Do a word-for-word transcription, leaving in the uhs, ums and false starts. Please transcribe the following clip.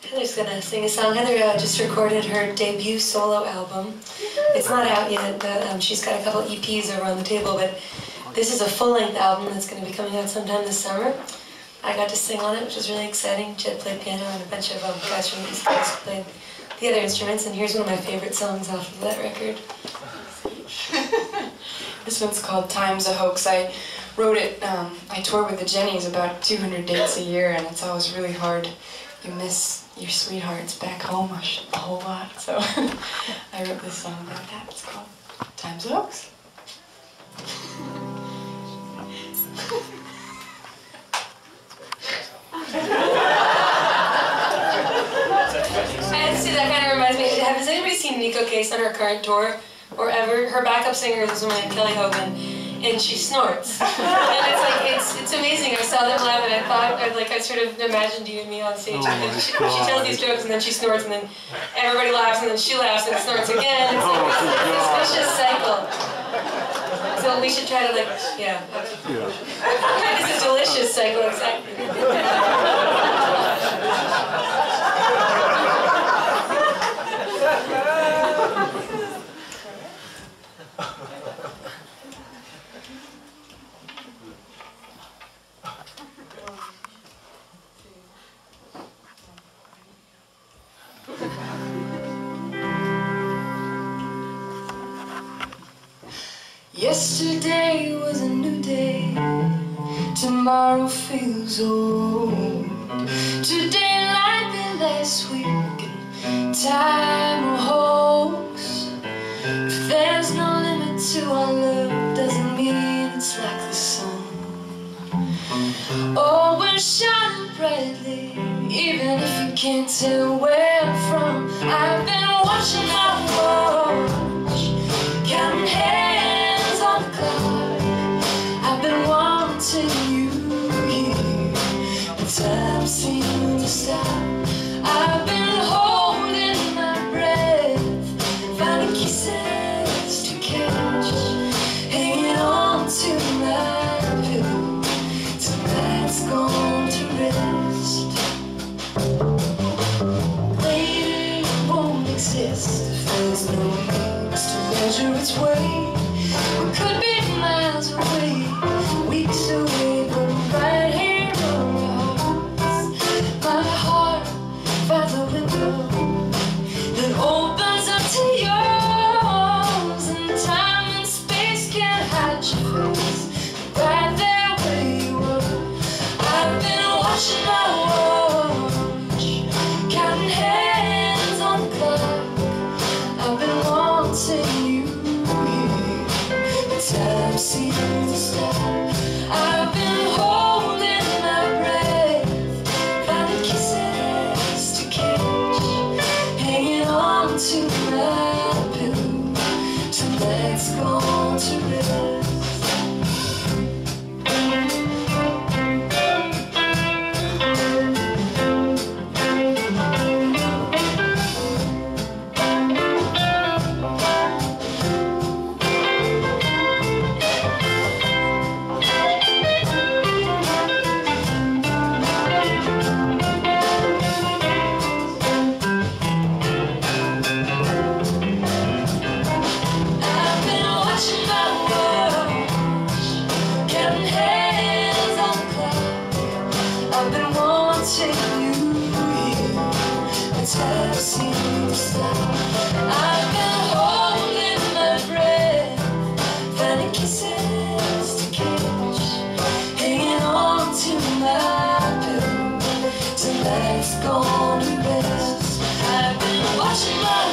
Heather's gonna sing a song. Heather uh, just recorded her debut solo album. It's not out yet, but um, she's got a couple E Ps over on the table, but this is a full-length album that's gonna be coming out sometime this summer. I got to sing on it, which was really exciting. Jed played piano and a bunch of um, guys from the East Coast played the other instruments, and here's one of my favorite songs off of that record. This one's called Time's a Hoax. I wrote it, um, I tour with the Jennies about two hundred dates a year, and it's always really hard. You miss your sweethearts back home a, sh a whole lot, so I wrote this song about that. It's called Time's a Hoax. And see, that kind of reminds me, has anybody seen Nico Case on her current tour? Or ever? Her backup singer is this woman named Kelly Hogan, and she snorts. And it's like, it's it's amazing. I saw them live and I thought, I, like, I sort of imagined you and me on stage. Oh and she, she tells these jokes and then she snorts and then everybody laughs and then she laughs and snorts again. It's like it's, it's this vicious cycle. So we should try to, like, yeah. yeah. It's a delicious cycle, exactly. Yesterday was a new day, tomorrow feels old. Today might be last week, and time will hoax. If there's no limit to our love, doesn't mean it's like the sun. Oh, we're shining brightly, even if you can't tell where I'm from. I've been watching our watch, counting hands on the clock. I've been wanting you here, but time seems to stop. I've been holding my breath, finding kisses to catch, hanging on to my pillow. Tonight's gone to rest. Later won't exist if there's no means to measure its weight. We could be miles away, weeks away, but right here on our hearts. My heart finds a window that opens up to yours, and time and space can't hide your face. Right there where you are, I've been watching my watch, counting hands on the clock. I've been wanting you here, but time seems to stop. I've been holding my breath, finding kisses to catch, hanging on to my pillow. Tonight's gone to rest. I've been wanting you here, but time seems to stop. I've been holding my breath, finding kisses to catch, hanging on to my pillow. Tonight's gone to rest. I've been watching my